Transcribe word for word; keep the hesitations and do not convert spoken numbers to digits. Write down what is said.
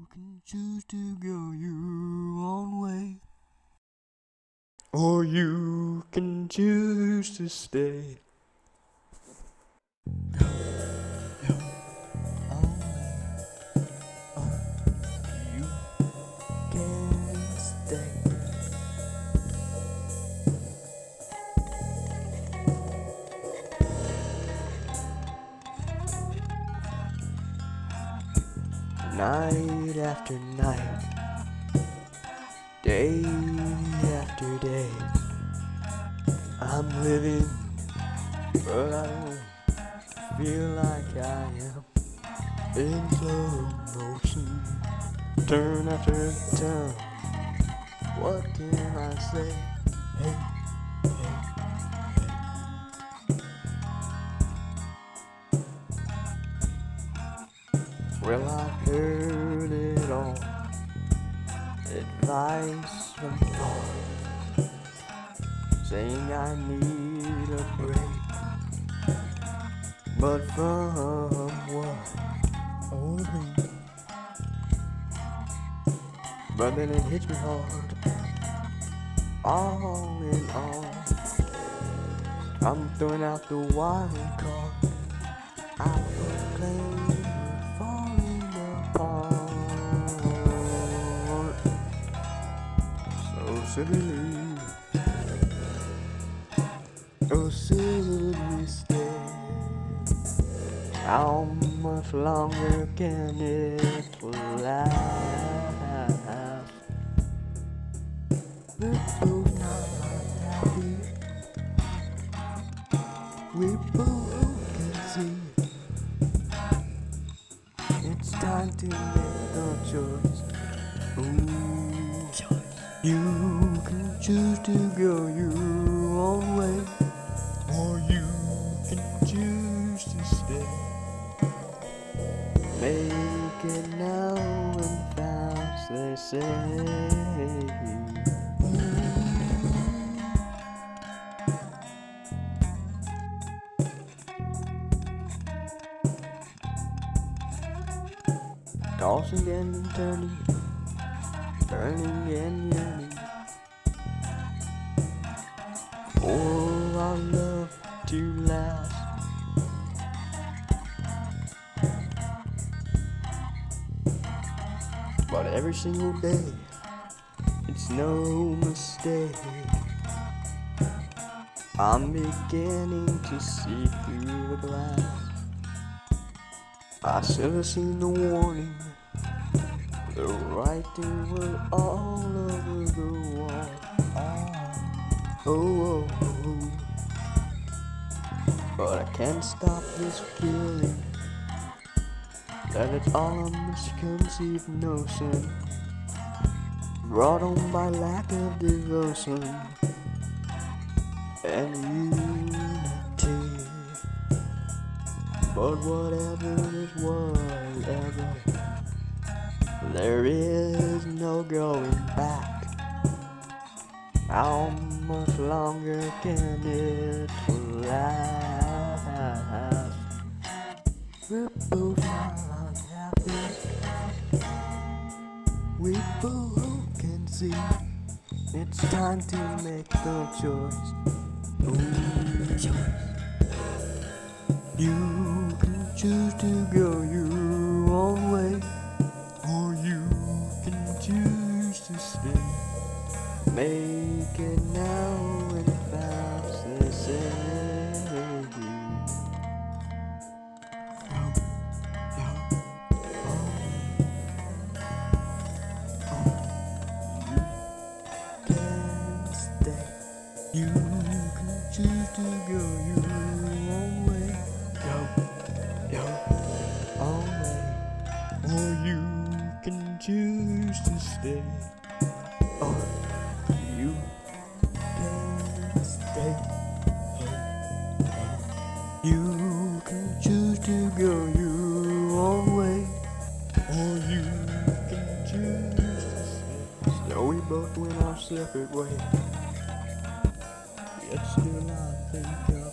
can choose to go your own way, or you can choose to stay. Go your own way, or you can stay. Night after night, day after day, I'm living, but I don't feel like I am in slow motion. Turn after turn, what can I say? Hey, hey, hey. Well, I've heard it all, advice from far, saying I need a break, but from what? Oh, but then it hits me hard. All in all, I'm throwing out the wild card. I proclaim we're falling apart. So silly, oh silly stay. How much longer can it last? We're both not happy. We both can see it's time to make a choice. Ooh, you can choose to go your own way, or you can choose to stay. Make it now and fast, they say. Tossing and turning, turning and yearning for our love to last. But every single day, it's no mistake, I'm beginning to see through the glass. I should have seen the warning, the writing was all over the wall. Oh, oh, oh. But I can't stop this feeling that it's all a misconceived notion, brought on by lack of devotion and unity. But whatever is whatever, there is no going back. How much longer can it last? We're both not happy. We both can see it's time to make the choice. Ooh, choice. You can choose to go your own way, or you can choose to stay. Make it now and fast, they say. You can choose to go your own way, go your own way, or you can choose to stay, or you can stay. You can choose to go your own way, or you can choose to stay. So we both went our separate ways. Yet still I think of